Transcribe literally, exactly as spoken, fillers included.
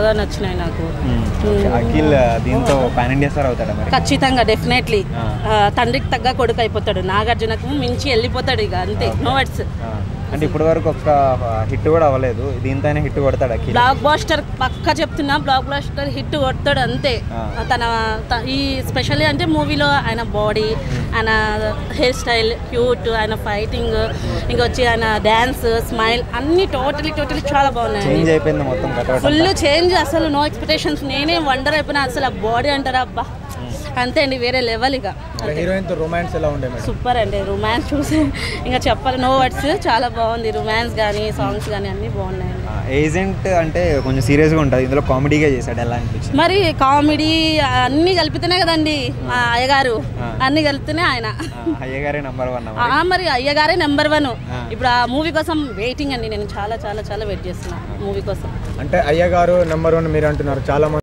నచ్చినాయి నాకు. అఖిల్ దీంతో పాన్ ఇండియా స్టార్ అవుతాడా మరి? ఖచ్చితంగా, డెఫినెట్లీ. తండ్రికి తగ్గ కొడుకు అయిపోతాడు, నాగార్జునకు మించి వెళ్ళిపోతాడు ఇక, అంతే, నో వర్డ్స్. అంటే ఇప్పటి వరకు ఒక హిట్ కూడా అవ్వలేదు, దీంతో హిట్ కొడతాడు అఖిల్. బ్లాక్ బాస్టర్ పక్కా చెప్తున్నా, బ్లాక్ బాస్టర్ హిట్ కొడతాడు అంతే. తన ఈ స్పెషల్లీ అంటే మూవీలో ఆయన బాడీ, ఆయన హెయిర్ స్టైల్, క్యూట్, ఆయన ఫైటింగ్, ఇంకొచ్చి ఆయన డ్యాన్స్, స్మైల్ అన్ని టోటలీ టోటలీ చాలా బాగున్నాయి. చేంజ్ అయిపోయింది మొత్తం, ఫుల్ చేంజ్, అసలు నో ఎక్స్పెక్టేషన్స్. నేనే వండర్ అయిపోయినా, అసలు ఆ బాడీ అంటారా అబ్బా అంతే అండి, వేరే లెవెల్. ఇక హీరోయిన్ తో రొమాన్స్ ఎలా ఉండే? సూపర్ అండి, రొమాన్స్ చూసి ఇంకా చెప్పాలి, నో వర్డ్స్. చాలా బాగుంది, రొమాన్స్ కానీ సాంగ్స్ కానీ అన్నీ బాగున్నాయి. ఏజెంట్ అంటే కొంచెం సీరియస్గా ఉంటుంది, ఇందులో కామెడీగా చేశాడు, ఎలా అనిపించింది? మరి కామెడీ అన్నీ కలిపితేనే కదండి మా అయ్యగారు, అన్ని కలిపితేనే ఆయన అయ్యగారే నెంబర్ వన్. మరి అయ్యగారే నెంబర్ వన్. ఇప్పుడు ఆ మూవీ కోసం వెయిటింగ్ అండి, నేను చాలా చాలా చాలా వెయిట్ చేస్తున్నా మూవీ కోసం. అంటే అయ్యగారు నెంబర్ వన్ మీరు అంటున్నారు, చాలా